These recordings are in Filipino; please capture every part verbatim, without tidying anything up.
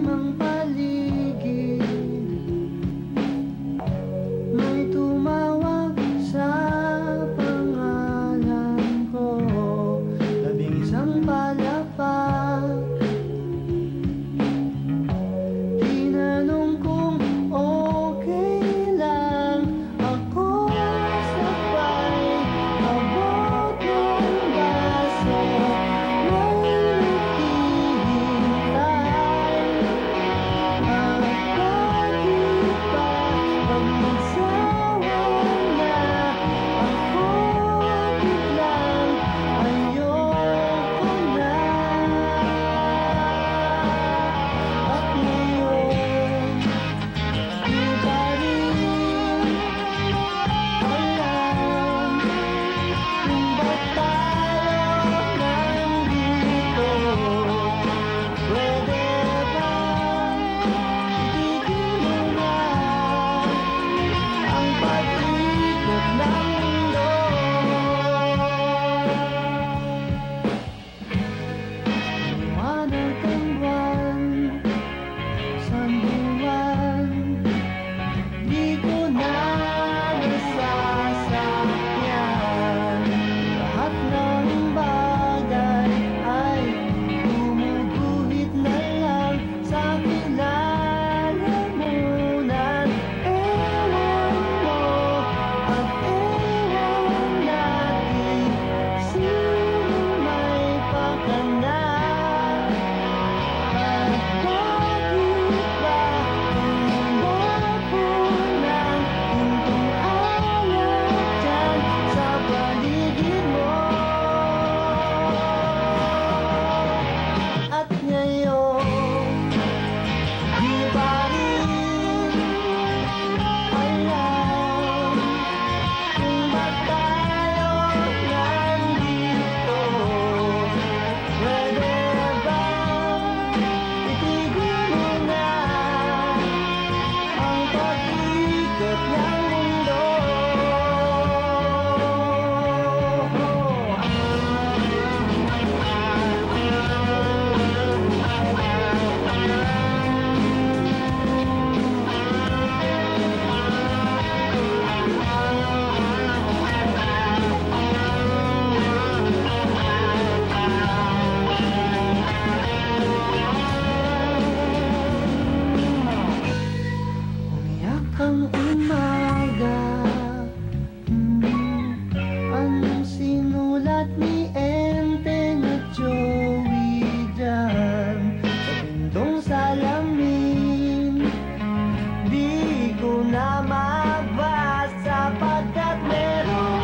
tamang paligid. May tumawag sa pangalan ko, labing isang palapag. Tinanong kung okay lang ako, sabay abot ng baso. May naghihintay, at bakit ba pag nagsawa na ako biglang ayoko na? At ngayon di ba rin alam kung ba't tayo nandito? Pwede ba itigil mo na ang pag-ikot ng mundo? Liwanag ang buwan, sanduan, di ko na nasasakyan. Lahat ng bagay ay gumuguhit na lang sa kilalamunan. Ewan mo at ewan natin, sino may pakana? At bakit ba lumabo ng hintong alak dyan sa paligid mo? At ngayon di ba rin alam kung ba't tayo nandito? Pwede ba itigil mo na ang pag-ikot ng mundo? Umiyak ang umaga. Hmm, anong sinulat ni Enteng at Joey dyan sa pindong salamin? Di ko na mabasa pagkat merong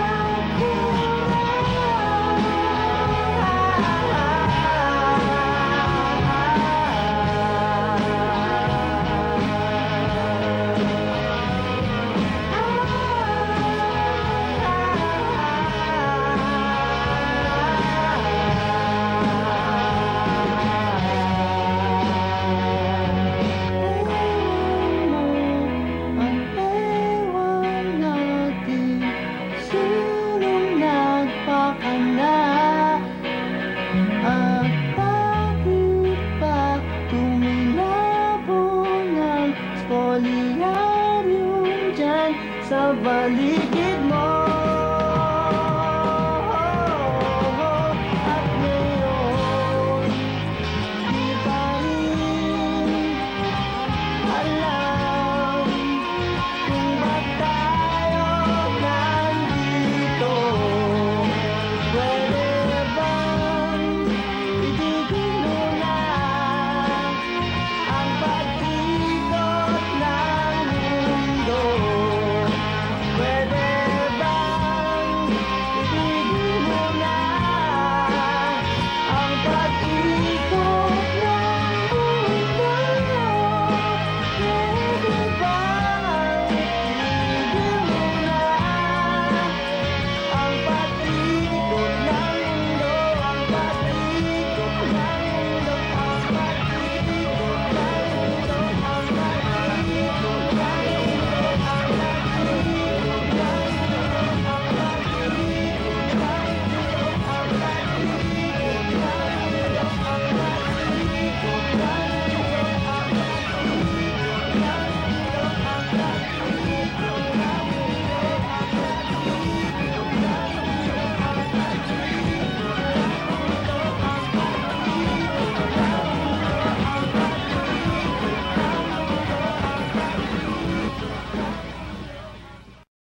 ang ewan natin, sinong nagpakana? At bakit ba tumilabo ng Spoliarium dyan sa paligid